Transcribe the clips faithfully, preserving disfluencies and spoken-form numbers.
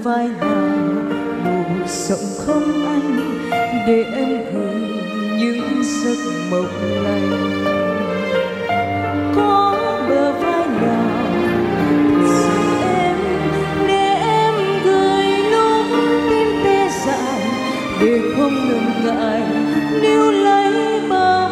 vai nào đủ rộng không anh, để em gửi những giấc mộng lành. Có bờ vai nào dịu em, để em gửi lúc tim tê dại, để không ngần ngại níu lấy bờ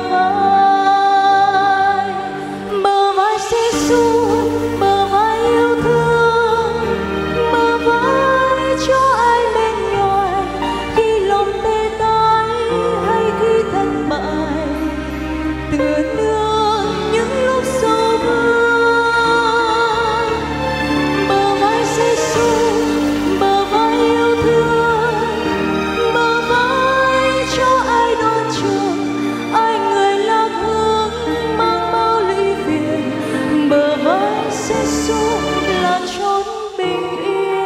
vai. Bờ vai sẽ suốt, bờ vai yêu thương, bờ vai cho ai bên ngoài khi lòng tê tái hay khi thất bại, tựa nương những lúc sầu vương. Bờ vai sẽ suốt, bờ vai yêu thương, bờ vai cho ai đón chờ, ai người lạc hướng mang bao lũy phiền. Bờ vai sẽ suốt là chốn bình yên.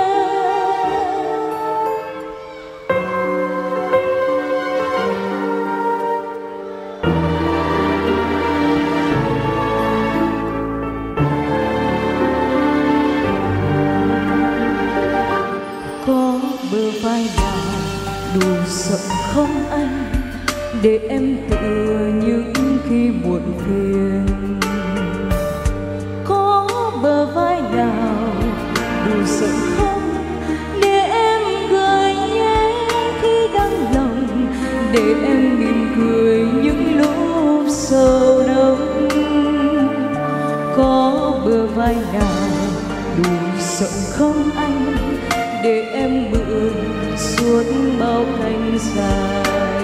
Có bờ vai nào đủ rộng không anh, để em tựa những khi muộn phiền. Có bờ vai nào đủ rộng không, để em gửi nhé khi đắng lòng, để em mỉm cười những lúc sầu đông. Có bờ vai nào đủ rộng không anh, để em mượn suốt bao cánh dài.